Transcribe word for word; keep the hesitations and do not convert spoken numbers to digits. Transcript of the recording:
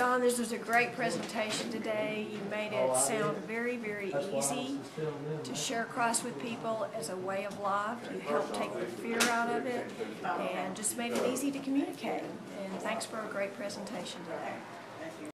Don, this was a great presentation today. You made it sound very, very easy to share Christ with people as a way of life. You helped take the fear out of it and just made it easy to communicate. And thanks for a great presentation today.